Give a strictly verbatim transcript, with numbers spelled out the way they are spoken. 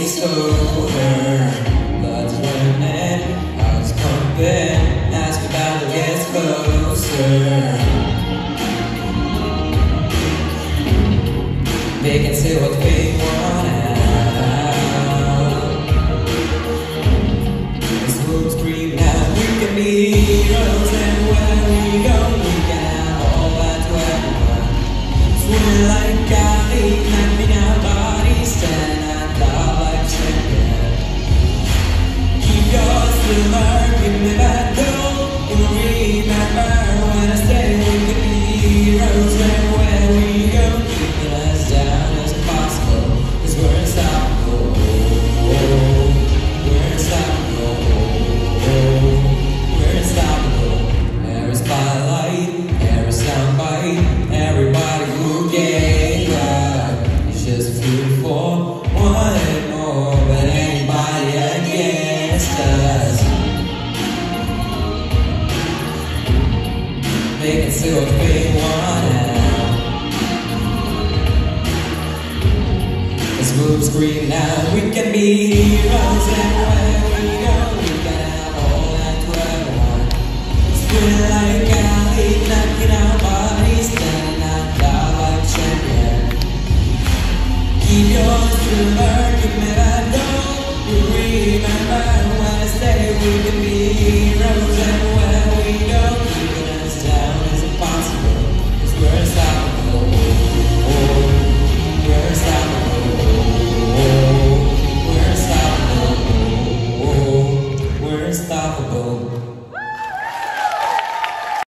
it's over. Blood's running, heart's pumping, as the battle gets closer. They can see what we want out. This room scream now, we can be heroes, and where we go, we can have all that's where we want. Swimming like Ali, clamping our bodies, stand and love like champion. Keep your silver, give me that gold. You'll remember when I say we can be heroes, and where we go, keeping us down as possible, 'cause we're unstoppable. We're unstoppable. We're unstoppable. Air is spotlight, air is soundbite. Everybody who gave up is just food for one more, but anybody against us, they can see what we want now. Let's move, scream now, we can be heroes, and where we go, we can have all that we want. Spin like Ali, knocking our bodies, standing out loud like champion. Keep your silver, give me that gold. You remember when I say we can be heroes, and where we go, keeping us down is impossible, 'cause we're unstoppable. We're unstoppable. We're unstoppable. We're unstoppable.